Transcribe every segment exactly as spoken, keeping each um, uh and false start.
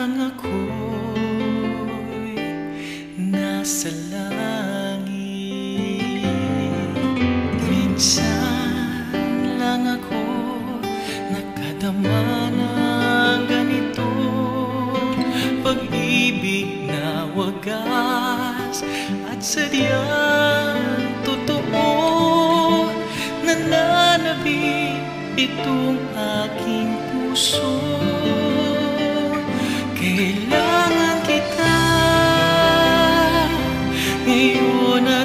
nang ako'y nasa langit. Minsan lang ako nakadama ng ganito, pag-ibig na wagas at sadyang totoo. Nananabik itong aking puso, kailangan kita ngayon at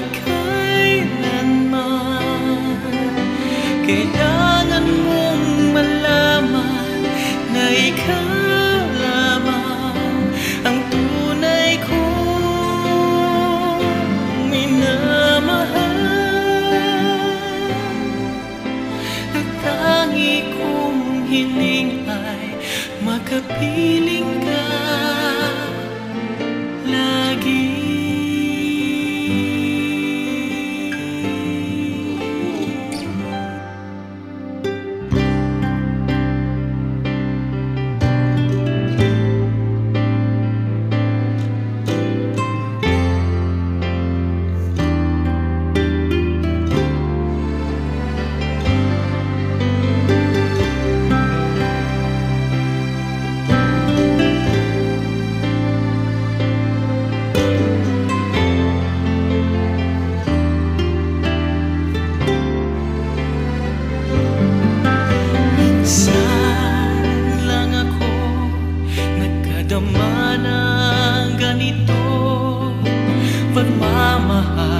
kailanman. Kailangan mong malaman na ikaw lamang ang tunay kong minamahal. At tangi kong hiling ay makapiling ka lagi. Dama ng ganito, pagmamahal